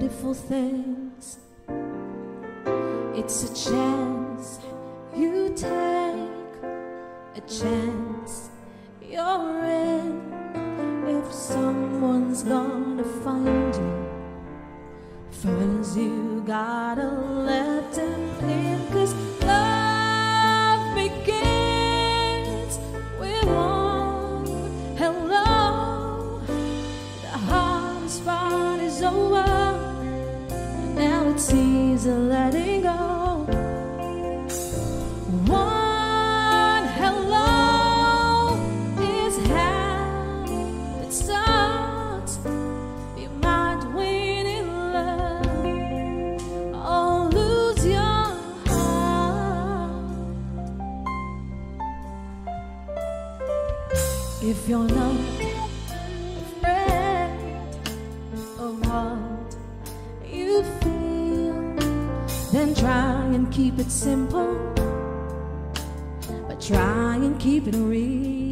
beautiful things. It's a chance you take, a chance you're in. If someone's gonna find you, first you gotta let them in. 'Cause love begins with one hello. The hardest part is over, now it's easy letting go. One hello is how it starts. You might win in love or lose your heart. If you're not afraid of what you feel, then try and keep it simple, but try and keep it real.